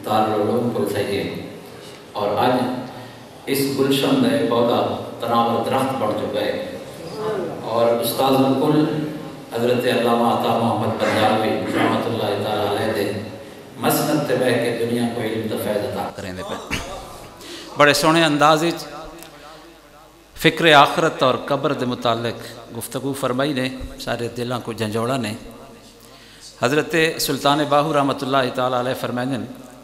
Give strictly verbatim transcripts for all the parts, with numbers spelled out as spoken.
دارالعلوم کو چاہیے اور آج اس گلشن کا پودا تناور درخت بڑھ چکا ہے اور استاد الکل حضرت علامہ عطا محمد پنجابی رحمۃ اللہ تعالیٰ علیہ دے مسند تے بہ کے دنیا کو علم دا فیض عطا کریں دے پہ بڑے سونے انداز فکر آخرت اور قبر دے متعلق گفتگو فرمائی نے، سارے دلاں کو جھنجوڑا نے۔ حضرت سلطان باہو رحمۃ اللہ تعالیٰ علیہ فرمائیں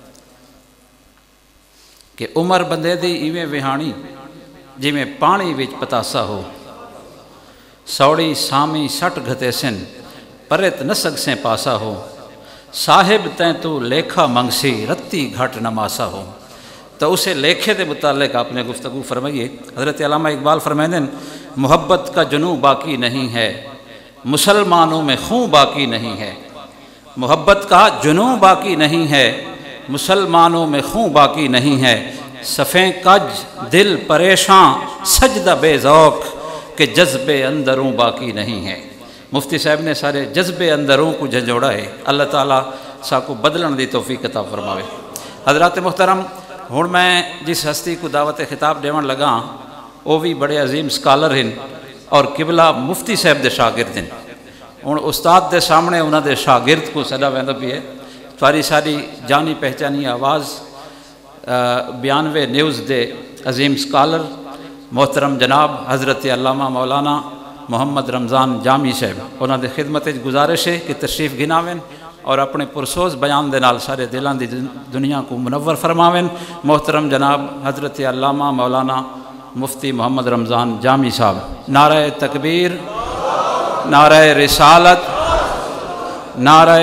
کہ عمر بندے دی ایویں وہانی جی میں پانی وچ پتاسا ہو، سوڑی سامی سٹ گھتے سن پرت نسگ سے پاسا ہو، صاحب تین تو لیکھا منگسی رتی گھٹ نماسا ہو۔ تو اسے لیکھے دے متعلق آپ نے گفتگو فرمائیے۔ حضرت علامہ اقبال فرمائیں محبت کا جنوں باقی نہیں ہے، مسلمانوں میں خون باقی نہیں ہے۔ محبت کا جنوں باقی نہیں ہے، مسلمانوں میں خون باقی نہیں ہے۔ صفیں کج دل پریشان سجدہ بے ذوق کہ جذبے اندروں باقی نہیں ہے۔ مفتی صاحب نے سارے جذبے اندروں کو جھنجوڑا ہے۔ اللہ تعالیٰ سا کو بدلن دی توفیق عطا فرماوے۔ حضرات محترم، ہن میں جس ہستی کو دعوت خطاب دیون لگا وہ بھی بڑے عظیم سکالر ہیں اور قبلہ مفتی صاحب دے شاگرد ہیں۔ ہن استاد دے سامنے انہاں دے شاگرد کو سدا ویندا پی ہے۔ تھوڑی ساری جانی پہچانی آواز بیانوے نیوز دے عظیم سکالر محترم جناب حضرت علامہ مولانا محمد رمضان جامی صاحب، انہاں دے خدمت گزارش ہے کہ تشریف گناویں اور اپنے پرسوز بیان دے نال سارے دلاں دی دنیا کو منور فرماویں۔ محترم جناب حضرت علامہ مولانا مفتی محمد رمضان جامی صاحب، نعرہ تکبیر، نعرہ رسالت، نعرہ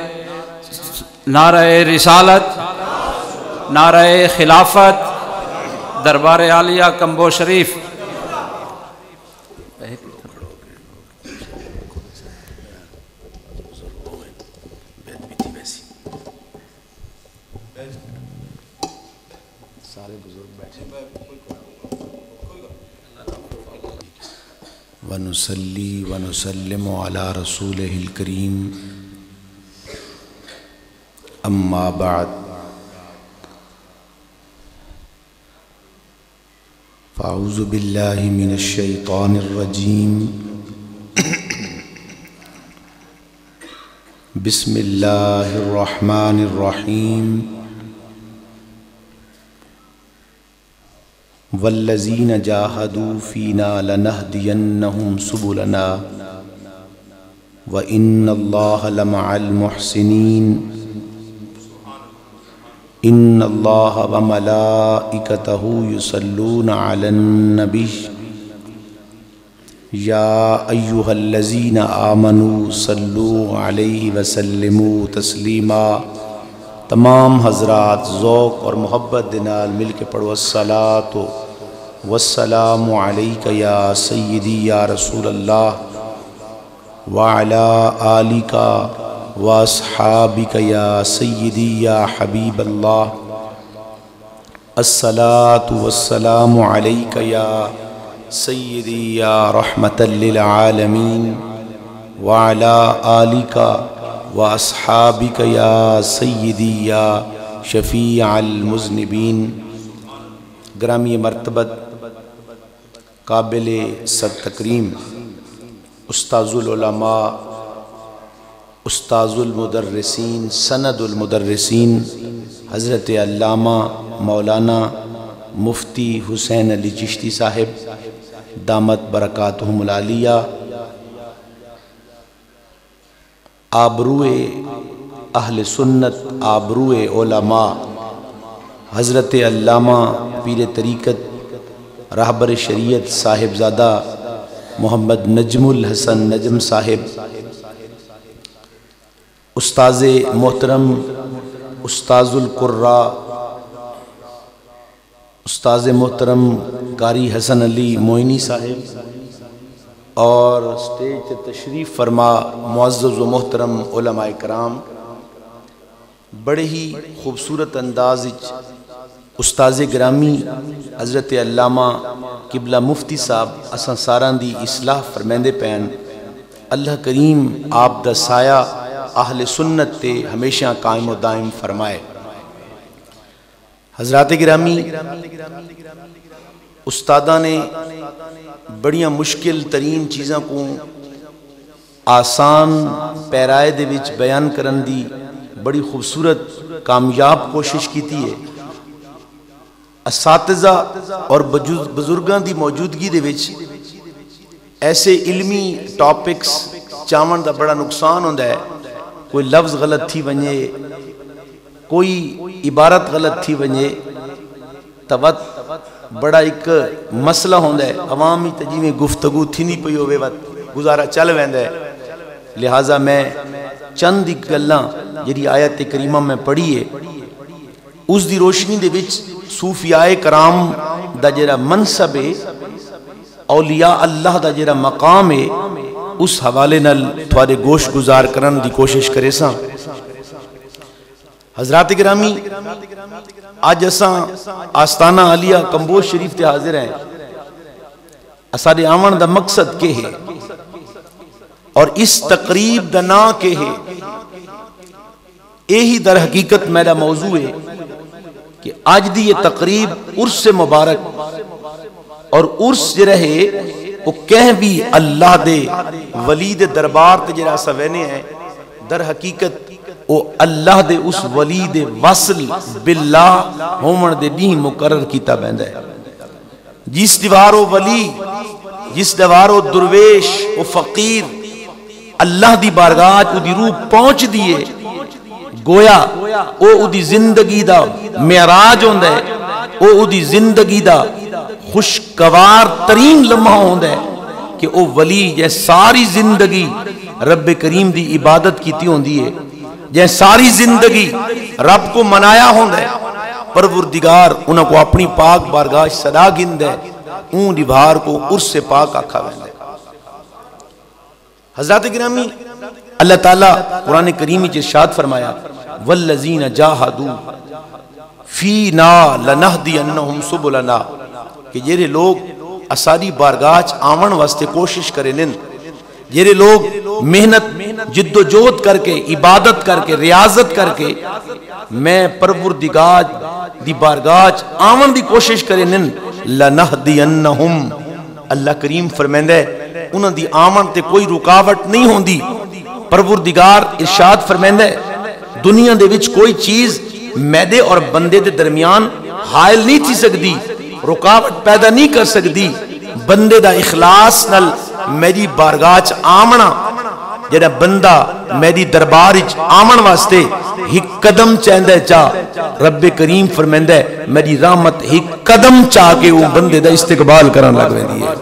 نعرہ رسالت، نعرہ خلافت، دربار عالیہ کمبو شریف۔ ونصلی ونسلم علی رسولہ الکریم، اما بعد، فاعوذ باللہ من الشیطان الرجیم، بسم اللہ الرحمن الرحیم، والذین جاہدوا فینا لنہدینہم سبلنا وإن اللہ لمع المحسنین، ان اللہ وملائکتہ یصلون علی النبی یا ایہا الذین آمنوا صلوا علیہ وسلموا تسلیما۔ تمام حضرات ذوق اور محبت دنال مل کے پڑھو الصلاۃ والسلام علیک یا سیدی یا رسول اللہ وعلی آلک واصحابک یا سیدی یا حبیب اللہ۔ الصلاۃ والسلام علیک یا سیدی یا رحمۃ للعالمین وعلی آلک واصحابک یا سیدی یا شفیع المذنبین۔ گرامی مرتبت قابل صد تکریم استاذ العلماء، استاذ المدرسین، سند المدرسین حضرت علامہ مولانا مفتی حسین علی چشتی صاحب دامت برکاتہم العالیہ، آبروئے اہل سنت، آبروئے علماء حضرت علامہ پیر طریقت رہبر شریعت صاحبزادہ محمد نجم الحسن نجم صاحب، استاذ محترم استاذ القراء استاذ محترم قاری حسن علی معینی صاحب، اور سٹیج تے تشریف فرما معزز و محترم علماء کرام، بڑے ہی خوبصورت انداز استاذ گرامی حضرت علامہ قبلہ مفتی صاحب اساں ساران دی اصلاح فرمیندے پین۔ اللہ کریم آپ دا سایہ اہل سنت تے ہمیشہ قائم و دائم فرمائے۔ حضرات گرامی، استادہ نے بڑیاں مشکل ترین چیزاں کو آسان پیرائے دے وچ بیان کرن دی بڑی خوبصورت کامیاب کوشش کیتی ہے۔ اساتذہ اور بزرگاں دی موجودگی دے وچ ایسے علمی ٹاپکس چاون دا بڑا نقصان ہوندا ہے، کوئی لفظ غلط تھی ونجے، کوئی عبارت غلط تھی ونجے، توت بڑا ایک مسئلہ ہوندا ہے، عوامی تجیویں گفتگو تھی نہیں پئی ہوئے وقت گزارا چل ویندا ہے۔ لہٰذا میں چند ایک گلاں جڑی آیت کریمہ میں پڑھی ہے اس دی روشنی دے وچ صوفیاء کرام دا جڑا منصب ہے، اولیاء اللہ دا جڑا مقام ہے، اس حوالے نال تھوڑے گوش گزار کرن دی کوشش کرے ساں۔ حضرات گرامی، آج اساں آستانہ عالیہ کمبوش شریف تے حاضر ہیں۔ اساڈے آون دا مقصد کے ہے اور اس تقریب دا نا کے ہے، یہی در حقیقت میرا موضوع ہے کہ آج دی یہ تقریب عرس مبارک اور عرس جڑا ہے وہ کہیں بھی اللہ دے ولی دے دربار تے جڑا سوینے ہیں، در حقیقت وہ اللہ دے اس ولی دے وصل باللہ ہومن دے نہیں مقرر کیتا بیندا ہے۔ جس دیوارو ولی، جس دیوارو درویش و فقیر اللہ دی بارگاہ او دی روح پہنچ دیئے، گویا او او دی زندگی دا معراج ہوندا ہے، او او دی زندگی دا خوشگوار ترین لمحہ ہوندا ہے کہ او ولی جے ساری زندگی رب کریم دی عبادت کیتی ہوندی ہے، جے ساری زندگی رب کو منایا ہوندا ہے، پروردگار انہاں کو اپنی پاک بارگاہ صدا گندا ہے، اون دی بہار کو عرس سے پاک آکھا ویندا ہے۔ حضرات گرامی، اللہ تعالیٰ قرآن کریمی چ ارشاد فرمایا والذین جاہدوا فینا لنہدینہم سبلنا، کہ جڑے لوگ اساری بارگاہ چ آون واسطے کوشش کرے نن، جڑے لوگ محنت جد و جہد کر کے عبادت کر کے ریاضت کر کے میں پروردگار دی بارگاہ چ آون دی کوشش کرے نن، لنہدینہم، اللہ کریم فرمیندا ہے انہاں دی آمن تے کوئی رکاوٹ نہیں ہوندی۔ پروردگار ارشاد فرمیندا ہے دنیا دے وچ کوئی چیز میدے اور بندے دے درمیان حائل نہیں تھی سکتی، رکاوٹ پیدا نہیں کر سکتی۔ بندے دا اخلاص نال میری بارگاہ چ آمنا، جڑا بندہ میری دربار وچ آمن واسطے ایک قدم چاہندا چا، رب کریم فرمیندا ہے میری رحمت ایک قدم چاہ کے وہ بندے دا استقبال کرن لگ ویندی ہے۔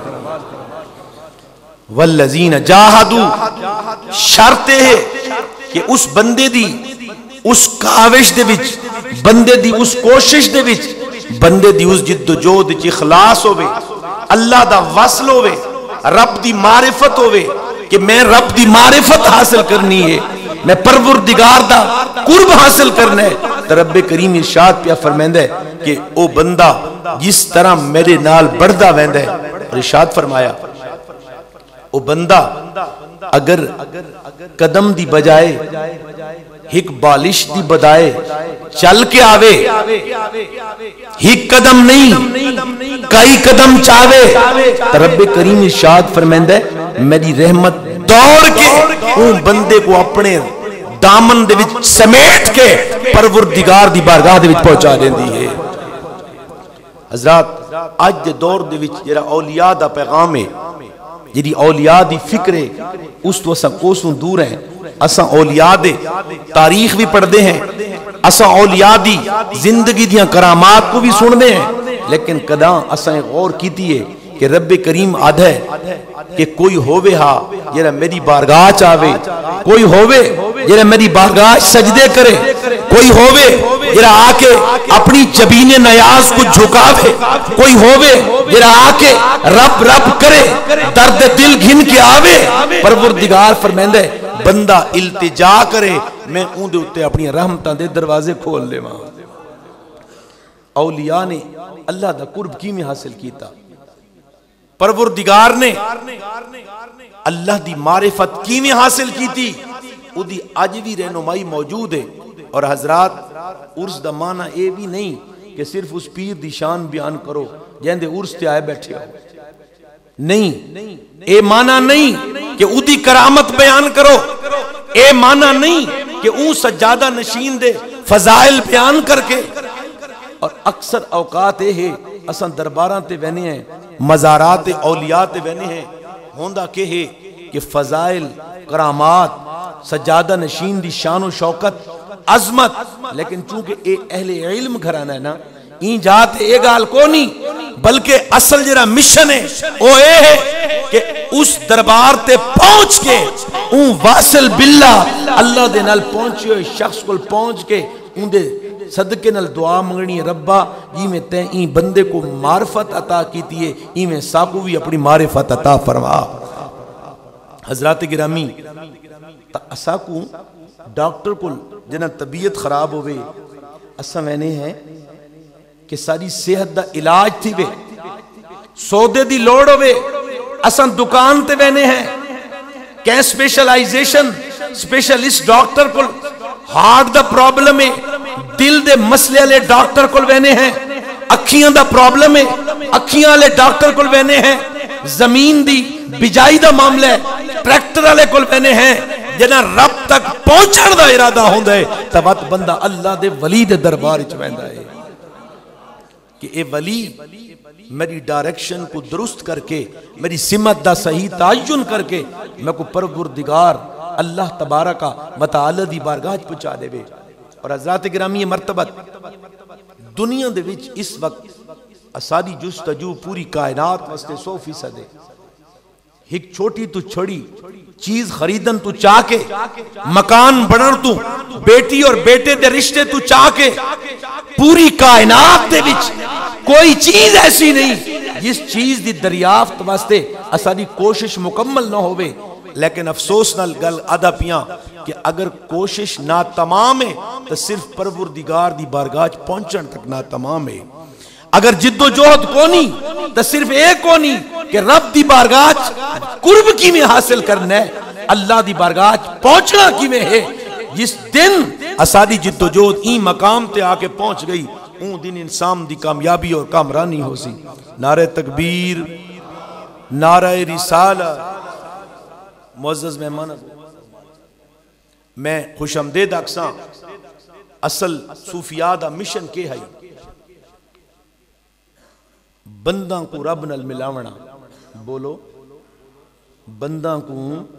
والذین جاہدوا، شرط ہے کہ اس بندے دی اس کاوش دے وچ، بندے دی اس کوشش دے وچ، بندے دی اس جد و جہد وچ اخلاص ہوئے، اللہ دا وصل ہوئے، رب دی معرفت ہوئے کہ میں رب دی معرفت حاصل کرنی ہے، میں پروردگار دا قرب حاصل کرنا ہے۔ تو رب کریم ارشاد پیا فرمیندا ہے کہ او بندہ جس طرح میرے نال بڑھدا ویندا ہے، ارشاد فرمایا او بندہ اگر قدم دی بجائے ایک بالش دی بدائے چل کے آوے، ایک قدم نہیں کئی قدم چاہے، تو رب کریم ارشاد فرمیندا ہے میری رحمت دوڑ کے اون بندے کو اپنے دامن دے وچ سمیٹ کے پروردگار دی بارگاہ دے وچ پہنچا دیندی ہے۔ حضرات، آج دے دور دے وچ جڑا اولیاء دا پیغام ہے، جڑی اولیاء دی فکر ہے، اس تو اساں کوسوں دور ہیں۔ اساں اولیاء دے تاریخ بھی پڑھ دے ہیں، اساں اولیاء دی زندگی دیاں کرامات کو بھی سن دے ہیں، لیکن کداں اساں غور کیتی ہے کہ رب کریم آدھا ہے کہ کوئی ہووے ہا جڑا میری بارگاہ چاہے، کوئی ہووے جڑا میری بارگاہ سجدے کرے، کوئی ہووے جڑا آ کے اپنی جبین نیاز کو جھکاوے، کوئی ہووے جڑا آ کے رب رب کرے، درد دل گھن کے آوے۔ پروردگار فرمیندا ہے بندہ التجا کرے، میں اون دے اوتے اپنی رحمتاں دے دروازے کھول لیواں۔ اولیاء نے اللہ دا قرب کیویں حاصل کیتا؟ پروردگار نے اللہ دی معرفت کیویں حاصل کیتی؟ او دی اج بھی رہنمائی موجود ہے۔ اور حضرات، عرس دا معنی اے بھی نہیں کہ صرف اس پیر دی شان بیان کرو جہندے عرس تے آئے بیٹھے ہو، نہیں، اے مانا نہیں کہ اودی کرامت بیان کرو، اے مانا نہیں کہ اون سجادہ نشین دے فضائل بیان کر کے. اور اکثر اوقات اے ہے اساں درباراں تے وینے ہیں، مزارات اولیاء تے وینے ہیں، ہوندا کہ ہے کہ فضائل، کرامات، سجادہ نشین دی شان و شوکت، عظمت، لیکن چونکہ اے اہل علم گھرانا ہے نا، این جاتے اے گال کو نہیں، بلکہ اصل جرا مشن ہے وہ اے ہے کہ اس دربار تے پہنچ کے اون واصل باللہ اللہ دے نال پہنچے ہوئے شخص کو پہنچ کے اون دے صدقے نال دعا منگنی ہے، ربا جی میں تے این بندے کو معرفت عطا کیتی ہے، این میں ساکو بھی اپنی معرفت عطا فرما. حضرات گرامی، تا اساکو ڈاکٹر کو جنہ طبیعت خراب ہوئے اساں وینے ہیں کہ ساری صحت دا علاج تھی وے، سودے دی لوڑ ہوئے اساں دکان تے وینے ہیں، کہیں سپیشلائزیشن سپیشلسٹ ڈاکٹر کو، ہارٹ دا پرابلم ہے، دل دے مسئلے لے ڈاکٹر کو وینے ہیں، اکھیاں دا پرابلم ہے، اکھیاں لے ڈاکٹر کو وینے ہیں، زمین دی بجائی دا معاملہ ہے، ٹریکٹر والے کول وینے ہیں، جنہ رب تک پہنچن دا ارادہ ہوندا ہے تبت بندہ اللہ دے ولی دے دربار وچ ویندا ہے کہ اے ولی میری ڈائریکشن کو درست کر کے، میری سمت دا صحیح تعین کر کے میں کو پروردگار اللہ تبارک و تعالی دی بارگاہ پہنچا دے وے. اور حضرات گرامی مرتبت دنیا دے وچ اس وقت اساری جستجو پوری کائنات واسطے سو فیصد ہے. ایک چھوٹی تو چھڑی چیز خریدن تو چاہ کے، مکان بنن تو، بیٹی اور بیٹے دے رشتے تو چاہ کے، پوری کائنات دے وچ کوئی چیز ایسی نہیں جس چیز دی دریافت واسطے اساری کوشش مکمل نہ ہوئے. لیکن افسوس نال گل آدھا پیاں کہ اگر کوشش نہ تمام ہے تو صرف پروردگار دی بارگاہ پہنچن تک نہ تمام ہے. اگر جد و جہد کونی تو صرف ایک کونی کہ رب دی بارگاہ قرب کی میں حاصل کرنا ہے، اللہ دی بارگاہ پہنچنا کی میں ہے. جس دن اسادی جد و جہد این مقام تے آ کے پہنچ گئی اون دن انسان دی کامیابی اور کامرانی ہو سی. نعرہ تکبیر، نعرہ رسالہ. معزز مہمان، میں خوش آمدید اکساں اصل صوفیاء دا مشن کے ہے بنداں کو رب نال ملاونا. بولو بنداں کو،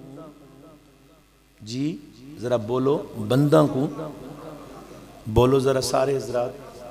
جی ذرا بولو بنداں کو، بولو ذرا سارے حضرات.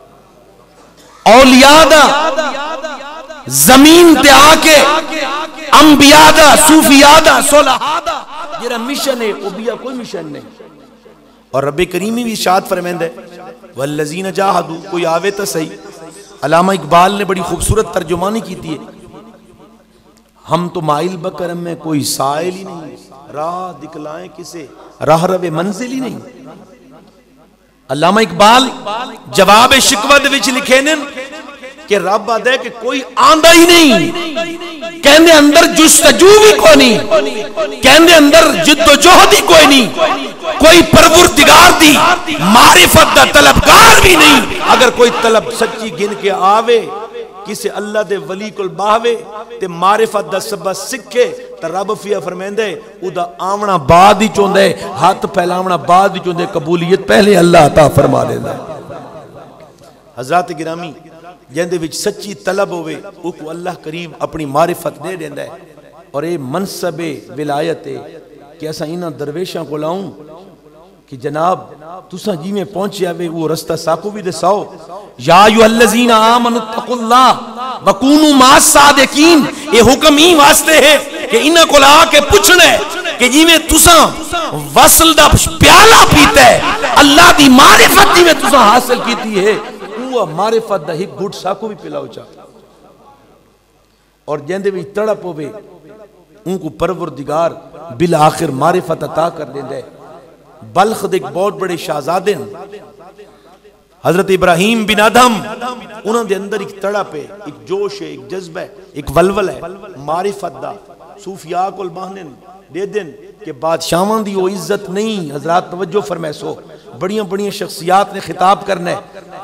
اولیاء دا زمین تے آ کے انبیاء دا، صوفیاء دا، صلحاء دا جرا مشن ہے وہ بیا کوئی مشن نہیں. اور رب کریمی بھی ارشاد فرمائندا ہے والذین جاہدوا، کوئی آوے تو صحیح. علامہ اقبال نے بڑی خوبصورت ترجمانی کی تھی، ہم تو مائل بکرم میں کوئی سائل ہی نہیں، راہ دکھلائیں کسے راہ رو منزل ہی نہیں. علامہ اقبال جواب شکوہ دے وچ لکھے نے کہ رب آدھے کہ کوئی آندہ ہی نہیں، کہنے اندر جستجو بھی کوئی نہیں، کہنے اندر جد و جہد ہی کوئی نہیں، کوئی پروردگار دی معرفت دا طلبگار بھی نہیں. اگر کوئی طلب سچی گن کے آوے کسے اللہ دے ولی کل باہوے تے معرفت دا سبب سکھے تا رب فیا فرمیندے او دا آمنا بعد ہی چوندے، ہاتھ پھیلاونا بعد ہی چوندے، قبولیت پہلے اللہ عطا فرما دے دا. حضرات گرامی جندے وچ سچی طلب ہوئے او کو اللہ کریم اپنی معرفت دے دیندہ ہے. اور اے منصب ولایت ہے کہ ایسا انہاں درویشاں کو لاؤں کہ جناب تساں جی میں پہنچے آوے وہ رستہ ساکو بھی دے ساؤ. یا ایھا الذین آمنوا اتقوا اللہ وکونوا مع الصادقین. یہ حکم ہی واسطے ہے کہ انہاں کو لا کے پوچھنا ہے کہ جی میں تساں وصل دا پیالہ پیتا ہے، اللہ دی معرفت جی میں تساں حاصل کیتی ہے، وہ معرفت دا ایک گھٹ ساکو بھی پلاؤ چاہتا. اور جندے بھی تڑپ ہوئے ان کو پروردگار بالآخر معرفت عطا کر دیندے. بلخ ایک بہت بڑے شہزادے ہیں حضرت ابراہیم بن ادھم، انہوں دے اندر ایک تڑپ ہے، ایک جوش ہے، ایک جذبہ ہے، ایک ولول ہے معرفت دا. صوفیاء کو الباہنن دے دن کہ بادشاہاں دی وہ عزت نہیں. حضرات توجہ فرمائے سو، بڑیاں بڑیاں شخصیات نے خطاب کرنا ہے.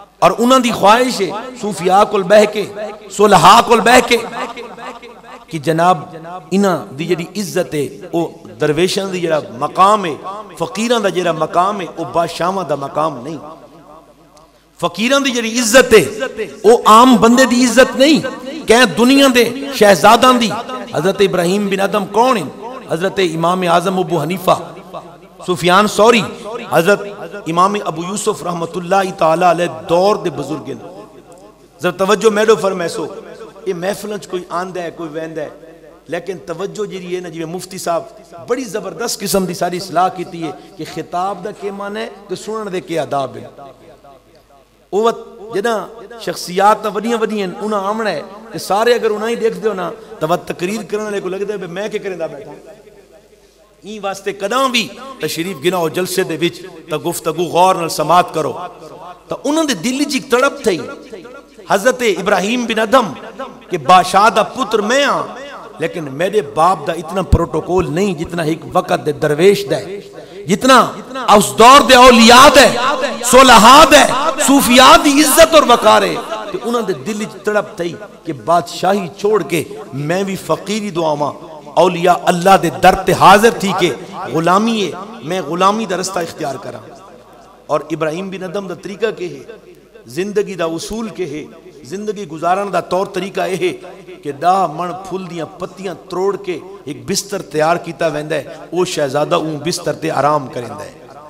اور انہاں دی خواہش ہے صوفیاء کول بہ کے صلحاء کول بہ کے کہ جناب انہاں دی جڑی عزت ہے او درویشاں دی جڑا مقام ہے فقیراں دا جڑا مقام ہے او بادشاہاں دا مقام نہیں. فقیراں دی جڑی عزت ہے او عام بندے دی عزت نہیں کہ دنیا دے شہزاداں دی. حضرت ابراہیم بن ادم کون ہیں؟ حضرت امام اعظم ابو حنیفہ، سفیان ثوری، حضرت امام ابو یوسف رحمت اللہ تعالی علیہ دور دے بزرگ ہیں. ذرا توجہ میڈو فرمیسو، یہ محفلوں چ کوئی آندا ہے کوئی ویندا ہے، لیکن توجہ جیڑی ہے نا جی مفتی صاحب بڑی زبردست قسم دی ساری اصلاح کیتی ہے کہ خطاب دا کی معنی ہے تے سنن دے کے آداب ہیں. او جنا شخصیات وڈیاں وڈیاں انہاں آمنا ہے کہ سارے اگر انہاں ہی دیکھ دیو نا تو تقریر کرنے والے کو لگدا ہے میں کہ کریندا بیٹھا این واسطے کداں بھی تشریف گناؤ جلسے دے وچ تا گفتگو غور نال سماعت کرو. تو انہاں دے دل وچ تڑپ تھی حضرت ابراہیم بن ادم کہ بادشاہ دا پتر میں ہاں، لیکن میرے باپ دا اتنا پروٹوکول نہیں جتنا ایک وقت دے درویش دا ہے، جتنا اس دور دے اولیاء دے صلحاء دے صوفیاء دی عزت اور وقار ہے. کہ انہاں دے دل وچ تڑپ تھی کہ بادشاہی چھوڑ کے میں بھی فقیری دعاواں اولیاء اللہ دے در تے حاضر تھی کہ غلامی ہے میں غلامی دا رستہ اختیار کراں. اور ابراہیم بن ادم دا طریقہ کہ ہے، زندگی دا اصول کہ ہے، زندگی گزارن دا طور طریقہ یہ ہے کہ دا من پھول دیاں پتیاں تروڑ کے ایک بستر تیار کیتا ویندا ہے، او شہزادہ اون بستر تے آرام کریندا ہے.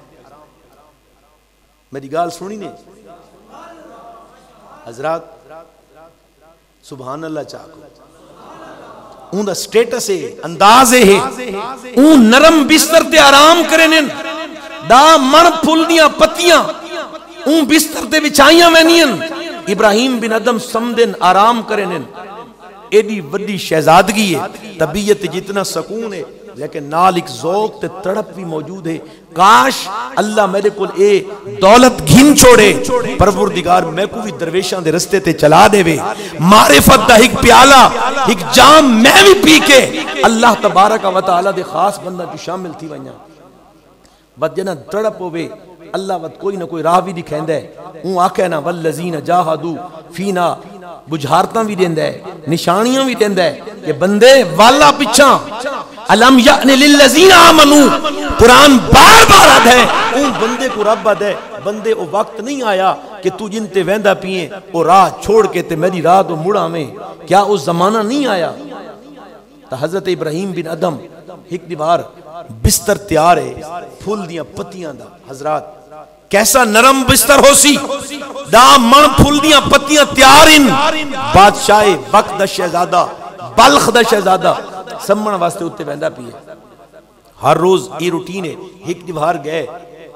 میری گال سنی نے حضرات؟ سبحان اللہ چاہو اون دا سٹیٹس ہے، انداز ہے، اون نرم بستر تے آرام کرنن، دا من پھول دیاں پتیاں اون بستر تے وچھائیاں وینیاں، ابراہیم بن ادم سمدن آرام کرنن. ایڈی وڈی شہزادگی ہے، طبیعت جتنا سکون ہے لیکن نال ایک ذوق تے تڑپ بھی موجود ہے. کاش اللہ میرے کول اے دولت گھن چھوڑے، پروردگار میں کو بھی درویشاں دے رستے تے چلا دے وے، معرفت دا ایک پیالہ ایک جام میں بھی پی کے اللہ تبارک و تعالی دے خاص بندہ جو شامل تھی ونجاں. بد جنا تڑپ ہوے اللہ وقت کوئی نہ کوئی راہ بھی دکھیندا ہے. اون آکھے نا والذین جاہدوا فینا، بجھارتاں بھی دیندا ہے، نشانیاں بھی دیندا ہے کہ بندے والا پچھاں الم یأن للذین آمنوا، قرآن بار بار آد ہے اون بندے کو رب آد ہے بندے او وقت نہیں آیا کہ تو جن تے ویندہ پیئیں او راہ چھوڑ کے تے میری راہ تو مڑا میں، کیا او زمانہ نہیں آیا؟ تو حضرت ابراہیم بن ادم ایک دیوار بستر تیار ہے پھول دیاں پتیاں دا. حضرات کیسا نرم بستر ہو سی، دا من پھول دیاں پتیاں تیار ان، بادشاہ وقت دا شہزادہ بلخ دا شہزادہ سمن واسطے اتے ویندا پیے. ہر روز یہ روٹین ہے. ایک دیوار گئے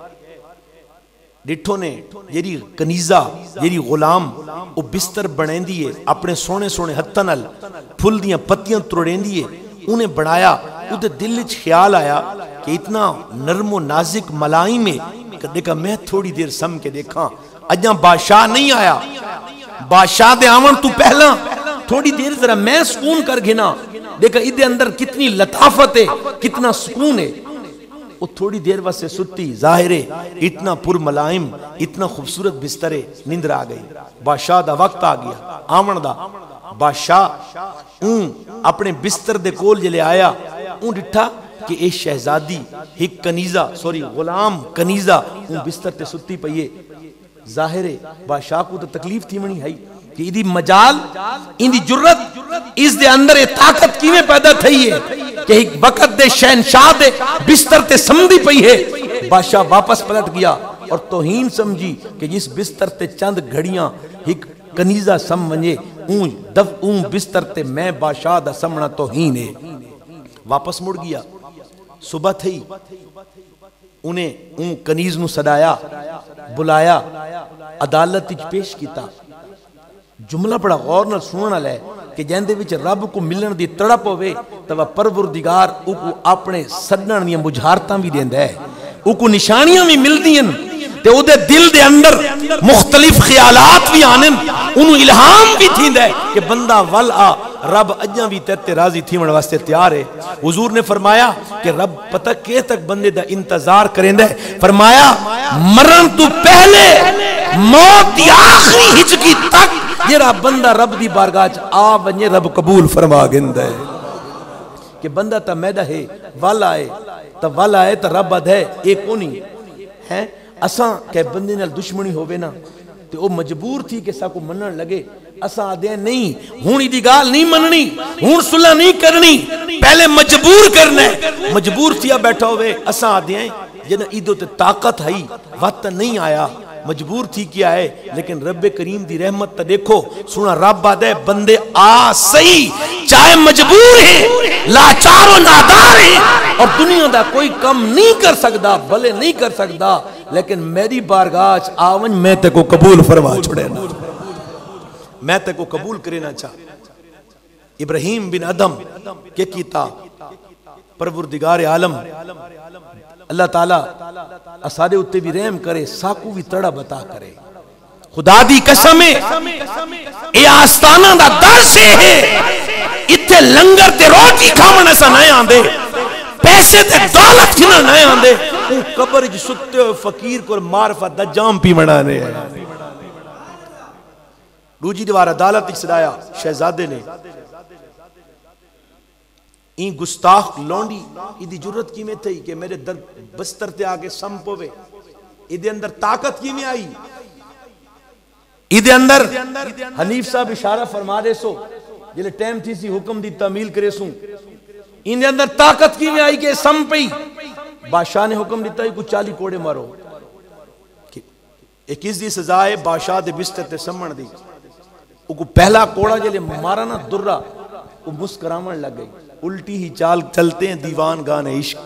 ڈٹھو نے جیری کنیزہ جیری غلام او بستر بنیندی ہے اپنے سونے سونے ہتھاں نال پھول دیاں پتیاں تروڑیندی ہے، انہیں بنایا. ادھر دل وچ خیال آیا کہ اتنا نرم و نازک ملائم ہے، دیکھا میں تھوڑی دیر سم کے دیکھاں اجاں بادشاہ نہیں آیا، بادشاہ دے آمن تو پہلا تھوڑی دیر ذرا میں سکون کر گھنا، دیکھا ادھے اندر کتنی لطافت ہے کتنا سکون ہے. وہ تھوڑی دیر واسے ستی، ظاہر ہے اتنا پر ملائم اتنا خوبصورت بستر ہے، نیندر آ گئی. بادشاہ دا وقت آ گیا آمن دا. بادشاہ اون اپنے بستر دے کول جلے آیا، اون ڈٹھا کہ اے شہزادی ایک کنیزہ سوری غلام کنیزہ اون بستر تے ستی پئیے. ظاہر ہے بادشاہ کو تو تکلیف تھی منی ہے کہ ایدی مجال ایدی جرت اس دے اندر ایک طاقت کیویں پیدا تھی ہے کہ ایک وقت دے شہنشاہ دے بستر تے سمدھی پئی ہے. بادشاہ واپس پلٹ گیا اور توہین سمجھی کہ جس بستر تے چند گھڑیاں ایک کنیزہ سم ونجے اون دف اون بستر تے میں بادشاہ دا سمنا توہین ہے. واپس مڑ گیا. صبح تھی انہیں اون کنیز نو سدایا بلایا عدالت وچ پیش کیتا. جملہ بڑا غور نال سنن والا ہے کہ جیندے وچ رب کو ملن دی تڑپ ہوے تے پروردگار او کو اپنے سڈن دیاں بجھارتاں بھی دیندا ہے، او کو نشانیاں بھی ملدیاں تے او دے دل دے اندر مختلف خیالات بھی آنن، اونوں الہام بھی تھیندا ہے کہ بندہ ول آ رب اجاں بھی تے راضی تھیون واسطے تیار ہے. حضور نے فرمایا کہ رب پتہ کہ تک بندے دا انتظار کریندا ہے. فرمایا مرن تو پہلے موت دی آخری ہچکی تک جڑا بندہ رب دی بارگاہ چ آ ونجے رب قبول فرما گندا ہے. کہ بندہ تا میدا ہے والا ہے تا والا ہے تا رب اد ہے اے کونی ہے. اساں کہ بندے نال دشمنی ہووے نا تے او مجبور تھی کہ سا کو منن لگے. اساں آدھے نہیں ہون دی گال نہیں مننی, ہون صلح نہیں کرنی, پہلے مجبور کرنا ہے. مجبور تھیا بیٹھا ہوئے اساں آدھے ہیں جنہ ایدو تے طاقت ہے وقت نہیں آیا, مجبور تھی کیا ہے. لیکن رب کریم دی رحمت تا دیکھو سنا رب آدھے بندے آ صحیح چاہے مجبور ہیں لاچار و نادار ہیں اور دنیا دا کوئی کم نہیں کر سکتا بھلے نہیں کر سکتا, لیکن میری بارگاہ آون میں تے کو قبول فرما چھوڑے نا, میں تے کو قبول کرے نہ چاہ. ابراہیم بن ادم کہ کیتا پروردگار عالم اللہ تعالیٰ اسارے اتے بھی رحم کرے, ساکو بھی تڑا بتا کرے. خدا دی قسم ہے اے آستانہ دا در سے ہے, اتھے لنگر تے روٹی کھامن ایسا نئے آندے, پیسے تے دولت کھنا نئے آندے, اون قبر جو ستے ہوئے فقیر کو معرفت دا جام پی منانے ہیں. روجی دوار عدالت ایک صدایا شہزادے نے این گستاخ لونڈی ایدی جرت کی میں تھی کہ میرے در بستر تے آگے سمپ ہوئے, ایدے اندر طاقت کی میں آئی, ایدے اندر حنیف صاحب اشارہ فرما دے سو جلے ٹیم تھی سی حکم دی تعمیل کرے سوں, ایدے اندر طاقت کی میں آئی کہ سمپ ہی. بادشاہ نے حکم دیتا ہے کچھ چالی کوڑے مارو. ایک اس دی سزا ہے بادشاہ دے بستر تے سمن دی. وہ پہلا کوڑا جلے مارا نا درہ وہ مسکرامن لگ گئی, الٹی ہی چال چلتے ہیں دیوان گانے عشق.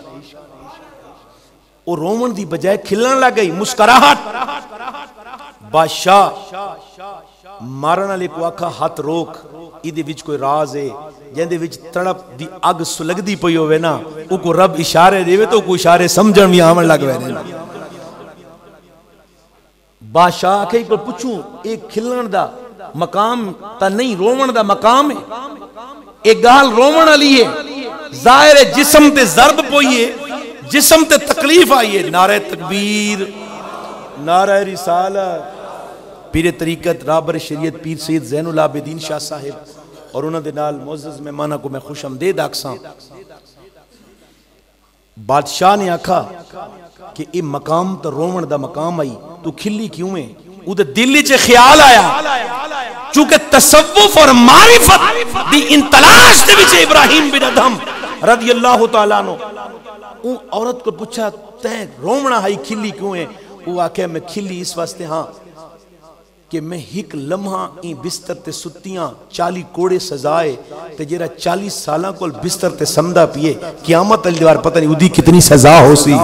وہ رومن دی بجائے کھلن لگ گئی مسکراہٹ. بادشاہ مارنا لے کو آکھا ہاتھ روک, ایدے وچ کوئی راز ہے جیندے وچ تڑپ دی اگ سلگ دی پئی ہوئے نا, وہ کو رب اشارے دے وے تو کو اشارے سمجھن بھی آمن لگ وے. بادشاہ آکھے کو پوچھوں ایک کھلن دا مقام تا نہیں رومن دا مقام ہے, ایک گال رومن علی ہے, ظاہر جسم تے ضرب پوئیے, جسم تے تکلیف آئیے. نعرہ تکبیر, نعرہ رسالت. پیر طریقت رابر شریعت پیر سید زین العابدین شاہ صاحب اور انہوں دے نال معزز مہمانہ کو میں خوش آمدید آکساں. بادشاہ نے آکھا کہ یہ مقام تا رومن دا مقام آئی تو کھلی کیوں ہے؟ وہ دے دلی چے خیال آیا چونکہ تصوف اور معرفت دی انتلاش دے بچے ابراہیم بن ادم رضی اللہ تعالیٰ عنہ اون عورت کو پوچھا تین رومنا ہائی کھلی کیوں ہے؟ وہ آکھے میں کھلی اس واسطے ہاں کہ میں ہک لمحہ این بستر تے ستیاں چالی کوڑے سزائے تے جیرا چالیس سالاں کو بستر تے سمدہ پیے قیامت علی دیوار پتہ نہیں ادھی کتنی سزا ہو سی.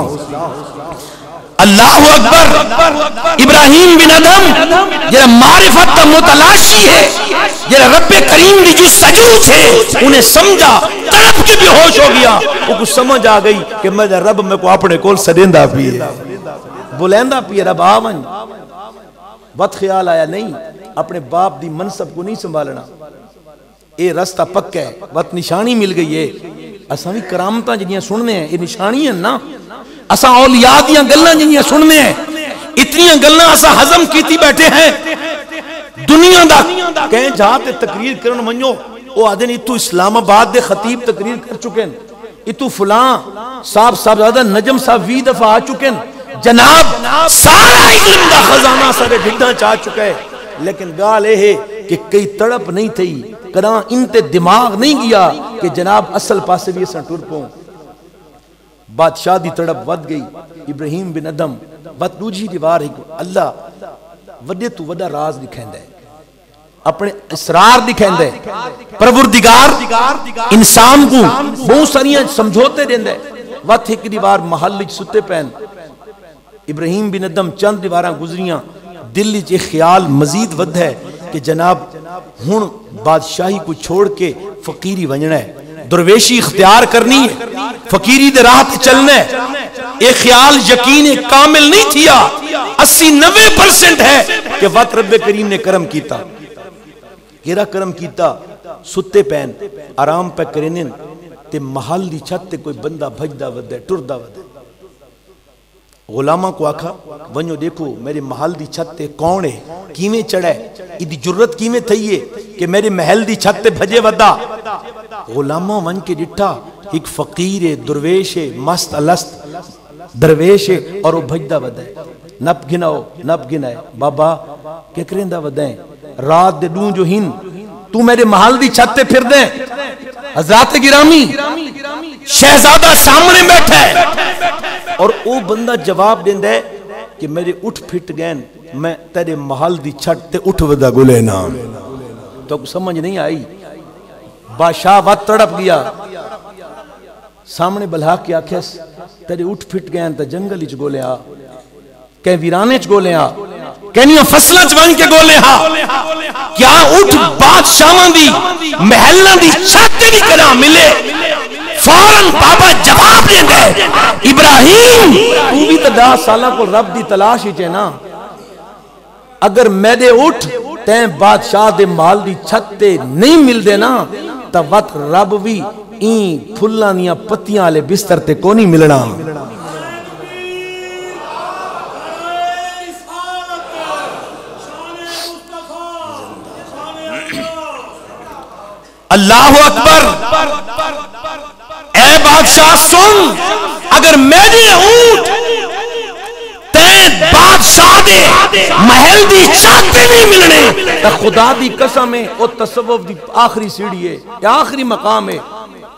اللہ اکبر. ابراہیم بن ادم جیرا معرفت تا متلاشی ہے, جیرا رب کریم دی جو سجود ہے انہیں سمجھا تڑپ کے بھی ہوش ہو گیا. وہ کچھ سمجھ آ گئی کہ میں رب میں کو اپنے کول سدیندہ پیے بلیندہ پیے. رب آمن وقت خیال آیا نہیں اپنے باپ دی منصب کو نہیں سنبھالنا, اے رستہ پکا ہے, وقت نشانی مل گئی ہے. اساں بھی کرامتاں جنیاں سننے ہیں یہ نشانی ہیں نا, اساں اولیاء دیاں گلاں جنیاں سننے ہیں, اتنیاں گلاں اساں ہضم کیتی بیٹھے ہیں. دنیا دا کہیں جہاں تے تقریر کرن منجو او آدھے اتو اسلام آباد دے خطیب تقریر کر چکے ہیں, اتو فلاں صاحب صاحب زیادہ نجم صاحب وی دفعہ آ چکے ہیں, جناب سارا علم دا خزانہ سارے ڈھگدہ چاہ چکا ہے. لیکن گال اے ہے کہ کئی تڑپ نہیں تھی کراں انتے دماغ نہیں گیا کہ جناب اصل پاسے بھی اساں ٹر پوں. بادشاہ دی تڑپ ود گئی. ابراہیم بن ادم ود دوجی دیوار ہی اللہ وڈے تو وڈا راز دکھائندہ ہے, اپنے اسرار دکھائندہ ہے. پروردگار انسان کو بہت ساریاں سمجھوتے دیندہ ہے. ود ایک دیوار محل ستے پہن ابراہیم بن ادم چند دیواراں گزریاں, دل چے خیال مزید ود ہے کہ جناب ہن بادشاہی کو چھوڑ کے فقیری ونجنا ہے, درویشی اختیار کرنی ہے, فقیری دے راہ تے چلنا ہے. ایک خیال یقین کامل نہیں تھیا, اسی نوے پرسنٹ ہے کہ وقت رب کریم نے کرم کیتا. کیرا کرم کیتا ستے پین آرام پہ کرنن تے محل دی چھت تے کوئی بندہ بھجدا ودے ٹردا ودے غلامہ کو آکھا ونجو دیکھو میرے محل دی چھت تے کون ہے کیویں چڑھے ایدی جرت کیویں تھئیے کہ میرے محل دی چھت تے بھجے ودا غلامہ ون کے ڈٹھا ایک فقیر ہے درویش ہے مست الست درویش ہے اور وہ بھجدا ودا ہے نپ گناؤ نپ گنائے بابا کیا کریں دا ودا ہے رات دے دوں جو ہن تو میرے محل دی چھت تے پھر دیں حضرات گرامی شہزادہ سامنے بیٹھا ہے اور او بندہ جواب دیندہ ہے کہ میرے اٹھ پھٹ گئن میں تیرے محل دی چھٹ تے اٹھ ودا گلے نام تو سمجھ نہیں آئی بادشاہ وقت تڑپ گیا سامنے بلہا کے آکھیس تیرے اٹھ پھٹ گئن تا جنگل اچ گولے آ کہ ویرانے چ گولے آ کہنیاں فصلہ چوان کے گولے ہاں کیا اٹھ بادشاہاں دی محلہ دی چھت بھی کنا ملے فوراں بابا جواب دے دے ابراہیم تو بھی تو دس سالہ کو رب دی تلاش ہی چاہنا اگر میرے اٹھ تین بادشاہ دے محل دی چھت تے نہیں مل دے نا تا وقت رب بھی این پھلانیاں پتیاں آلے بستر تے کو نہیں ملنا اللہ اکبر اے بادشاہ سن اگر میرے اونٹ تین بادشاہ دے محل دی چھت نہیں ملنے تا خدا دی قسم ہے او تصوف دی آخری سیڑھی ہے یا آخری مقام ہے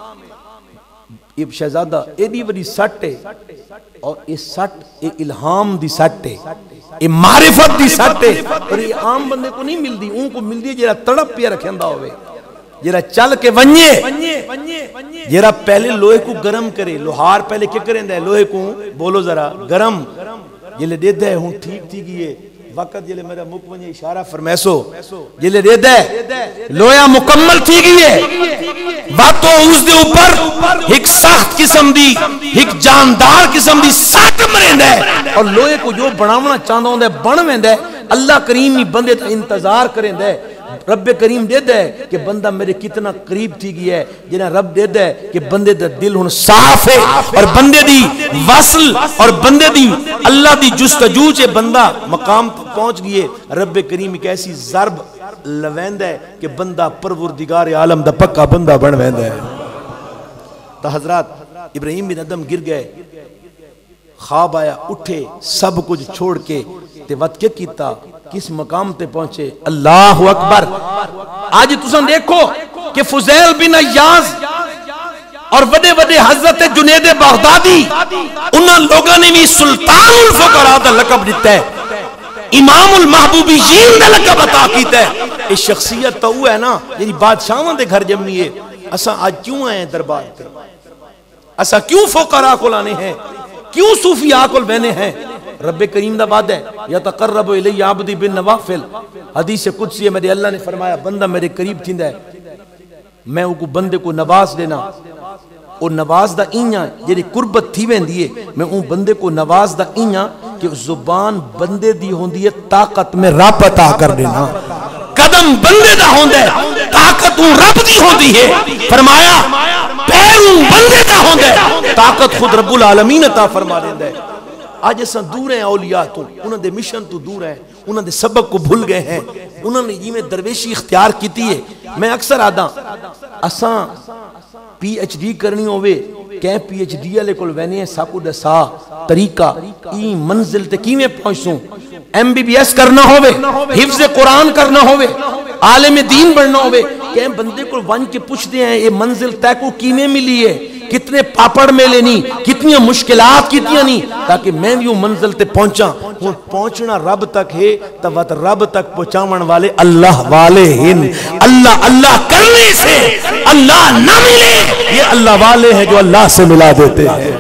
یہ شہزادہ ایدی وڈی سٹ ہے اور یہ سٹ یہ الہام دی سٹ ہے یہ معرفت دی سٹ ہے اور یہ عام بندے کو نہیں مل دی ان کو مل دی جیرا تڑپ پیا رکھندہ ہوئے جیرا چل کے ونجے جیرا پہلے لوہے کو گرم کرے لوہار پہلے کیا کریں دے لوہے کو بولو ذرا گرم جلے دے دے ہوں ٹھیک تھی گئے وقت جلے میرا مک ونجے اشارہ فرمیسو جلے دے دے لویا مکمل تھی گئے وقت تو اس دے اوپر ایک سخت قسم دی ایک جاندار قسم دی ساتھ مریں دے اور لوہے کو جو بڑھاونا چاندہ ہوں دے بڑھویں دے اللہ کریم ہی بندے تا انتظار کریں دے رب کریم دے دے کہ بندہ میرے کتنا قریب تھی گئی ہے جنہ رب دے دے کہ بندے دا دل ہن صاف ہے اور بندے دی وصل اور بندے دی اللہ دی جستجو چے بندہ مقام پہنچ گئے رب کریم ایک ایسی ضرب لویند ہے کہ بندہ پروردگار عالم دا پکا بندہ بن ویند ہے تا حضرات ابراہیم بن ادم گر گئے خواب آیا اٹھے سب کچھ چھوڑ کے تے وقت کیا کیتا کس مقام تے پہنچے اللہ اکبر آج تسان دیکھو کہ فضیل بن عیاض اور وڈے وڈے حضرت جنید بغدادی انہاں لوگاں نے بھی سلطان الفقراء دا لقب دیتا ہے امام المحبوبین دا لقب عطا کیتا ہے اس شخصیت تو ہے نا یعنی بادشاہاں دے گھر جمنی ہے اساں آج کیوں آئے ہیں دربار تے اساں کیوں فقراء کو لانے ہیں کیوں صوفیاء کو بہنے ہیں رب کریم دا وعدہ ہے یتقرب الی عبدی بن نوافل حدیث قدسی ہے میرے اللہ نے فرمایا بندہ میرے قریب تھیندا ہے میں ان کو بندے کو نواز دینا اور نواز دا اینیاں جیڑی قربت تھی ویندی ہے میں ان بندے کو نواز دا اینیاں کہ زبان بندے دی ہوندی ہے طاقت میں رب عطا کر دینا قدم بندے دا ہوندہ ہے طاقت ان رب دی ہوندی ہے فرمایا پیر ان بندے دا ہوندہ ہے طاقت خود رب العالمین عطا فرما دیندہ ہے آج ایسا دور ہیں اولیاء تو انہوں نے مشن تو دور ہیں انہوں نے سبق کو بھول گئے ہیں انہوں نے یہ میں درویشی اختیار کیتی ہے میں اکثر آدھا اساں پی ایچ ڈی کرنی ہوئے کہیں پی ایچ ڈی علیہ کل وینے ہیں ساکو دسا طریقہ این منزل تے کیویں پہنچوں ایم بی بی ایس کرنا ہوئے حفظ قرآن کرنا ہوئے عالم دین بڑھنا ہوئے کہیں بندے کو ون کے پوچھتے ہیں یہ منزل تے کو کیویں ملی ہے کتنے پاپڑ میں لینی کتنی مشکلات کتنی نہیں تاکہ میں بھی منزل تے پہنچا وہ پہنچنا رب تک ہے تب رب تک پہنچاون والے اللہ والے ہیں اللہ اللہ کرنے سے اللہ نہ ملے یہ اللہ والے ہیں جو اللہ سے ملا دیتے ہیں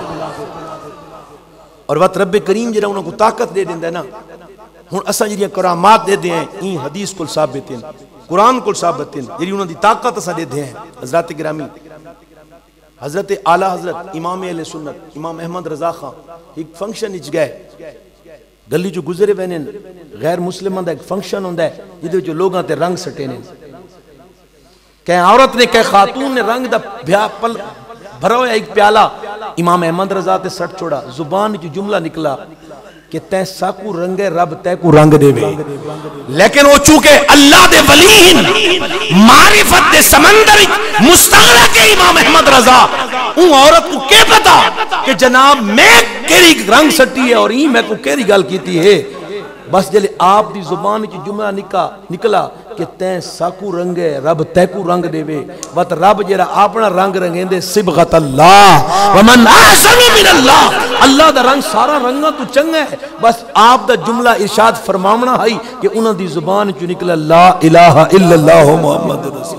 اور وقت رب کریم جنہا انہوں کو طاقت دے دیندہ ہے نا ہون اسا جنہی کرامات دے دے ہیں این حدیث کل ثابت ہیں قرآن کل ثابت ہیں جنہی انہوں دی طاقت اسا دے دے ہیں حضرات گرامی حضرت اعلیٰ حضرت امام اہل سنت امام احمد رضا خان ایک فنکشن اچ گئے گلی جو گزرے وینے غیر مسلمان دا ایک فنکشن ہوندہ ہے جدے جو لوگاں تے رنگ سٹے نے کہ عورت نے کہ خاتون نے رنگ دا بھیا پل بھرا ہوا ایک پیالہ امام احمد رضا تے سٹ چھوڑا زبان جو جملہ نکلا کہ تے ساکو رنگ رب تے کو رنگ دے وے لیکن وہ چونکہ اللہ دے ولی معرفت دے سمندر مستغرق ہے امام احمد رضا اون عورت کو کیا پتا کہ جناب میں کیری رنگ سٹی ہے اور ہی میں کو کیری گل کیتی ہے بس جلے آپ دی زبان کی جملہ نکا نکلا کہ تین ساکو رنگ ہے رب تے کو رنگ دے وے وقت رب جیرا اپنا رنگ رنگیں دے صبغت اللہ ومن احسن من اللہ اللہ دا رنگ سارا رنگا تو چنگا ہے بس آپ دا جملہ ارشاد فرمامنا ہے کہ انہاں دی زبان چو نکلا لا الہ الا اللہ محمد رسول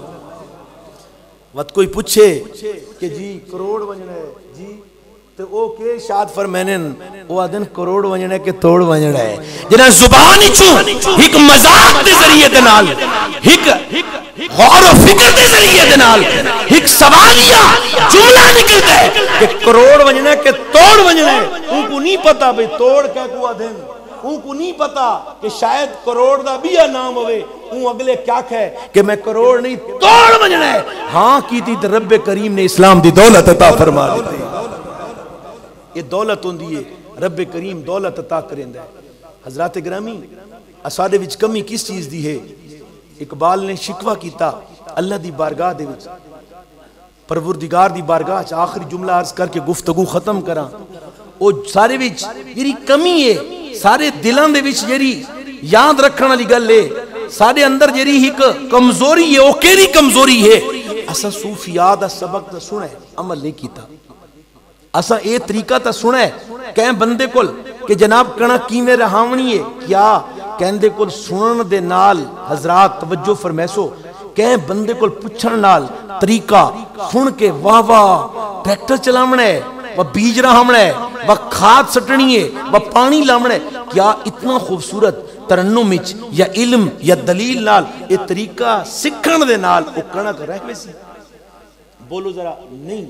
وقت کوئی پوچھے کہ جی کروڑ ونجنا ہے جی تو او کے شاد فرمینن او آدن کروڑ ونجنا ہے کہ توڑ ونجنا ہے جنہاں زبانی چھو ایک مذاق دے ذریعے دنال ایک غور و فکر دے ذریعے دنال ایک سوالیہ جملہ نکلتا ہے کہ کروڑ ونجنا ہے کہ توڑ ونجنا ہے ان کو نہیں پتا بھئی توڑ کیا کو آدن ان کو نہیں پتا کہ شاید کروڑ دا بھی نام ہوئے ان اگلے کیا کہے کہ میں کروڑ نہیں توڑ ونجنا ہے ہاں کی تھی رب کریم نے اسلام دی دولت عطا فرما دی یہ دولت ہوں دیئے رب کریم دولت عطا کریں ہے حضرات گرامی اسادے وچ کمی کس چیز دی ہے اقبال نے شکوہ کیتا اللہ دی بارگاہ دے وچ پروردگار دی بارگاہ چ آخری جملہ عرض کر کے گفتگو ختم کراں او سارے وچ یری کمی ہے سارے دلان دے وچ یری یاد رکھن والی گل ہے سارے اندر یری ایک کمزوری ہے او کیری کمزوری ہے اسا صوفیات دا سبق تے سنے عمل نہیں کیتا اسا اے طریقہ تا سنے کہیں بندے کل کہ جناب کنا کیویں رہاونی ہے کیا کہندے کل سنن دے نال حضرات توجہ فرمیسو کہیں بندے کل پچھن نال طریقہ سن کے واہ واہ ٹریکٹر چلاونا ہے وہ بیج رہاونا ہے وہ کھاد سٹنی ہے وہ پانی لاونا ہے کیا اتنا خوبصورت ترنم وچ یا علم یا دلیل نال اے طریقہ سکھن دے نال او کنک رہ ویسی بولو ذرا نہیں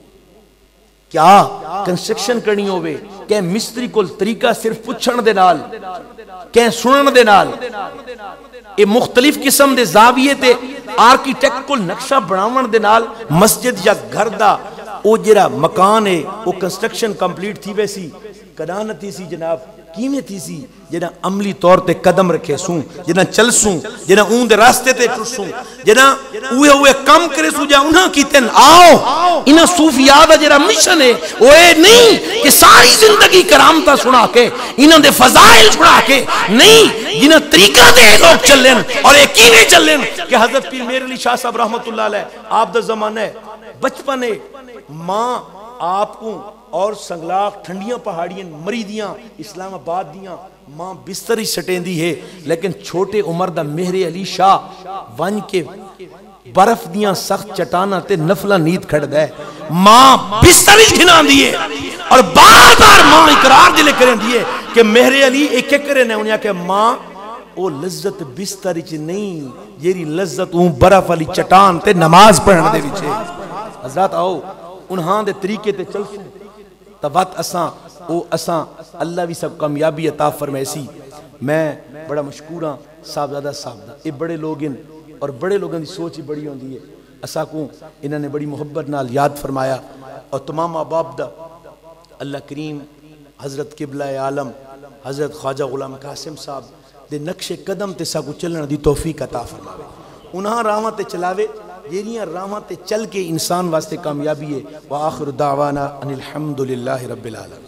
کیا کنسٹرکشن کرنی ہوئے کہ مستری کو طریقہ صرف پچھن دے نال کہ سنن دے نال اے مختلف قسم دے زاویے تے آرکیٹیکٹ کو نقشہ بناون دے نال مسجد یا گھر دا او جرا مکان ہے او کنسٹرکشن کمپلیٹ تھی ویسی کدا نہ تھی سی جناب کیویں تھی سی جنہ عملی طور تے قدم رکھے سوں جنہ چل سوں جنہ اون دے راستے تے ٹر سوں جنہ اوے اوے کم کرے سو جا انہاں کیتن آؤ انہاں صوفیاء دا جڑا مشن ہے او اے نہیں کہ ساری زندگی کرامتا سنا کے انہاں دے فضائل سنا کے نہیں جنہ طریقہ دے لوگ چلن اور اے کیویں چلن کہ حضرت پیر میر علی شاہ صاحب رحمت اللہ علیہ آپ دا زمانہ ہے بچپن ہے ماں آپ کو اور سنگلاخ ٹھنڈیاں پہاڑیاں مری دیاں اسلام آباد دیاں ماں بستری سٹین دی ہے لیکن چھوٹے عمر دا مہر علی شاہ ون کے برف دیاں سخت چٹانا تے نفلہ نیت کھڑ دے ماں بستری گھنا دیئے اور بار بار ماں اقرار دلے کریں دیئے کہ مہر علی ایک ایک کریں انہیں کہ ماں او لذت بستری چ نہیں یری لذت اون برف علی چٹان تے نماز پڑھن دے وچے حضرات آؤ انہاں دے طریقے تے چل سوں تبات اساں او اساں اللہ بھی سب کامیابی عطا فرمیسی میں بڑا مشکوراں صاحبزادہ صاحب دا اے بڑے لوگ ان اور بڑے لوگوں دی سوچ ہی بڑی ہوندی ہے اساں کو انہوں نے بڑی محبت نال یاد فرمایا اور تمام احباب دا اللہ کریم حضرت قبلہ عالم حضرت خواجہ غلام قاسم صاحب دے نقش قدم تے سا کو چلنا دی توفیق عطا فرماوے انہاں راہاں تے چلاوے یہ راہاں تے چل کے انسان واسطے کامیابی ہے وآخر دعوانا ان الحمدللہ رب العالمین.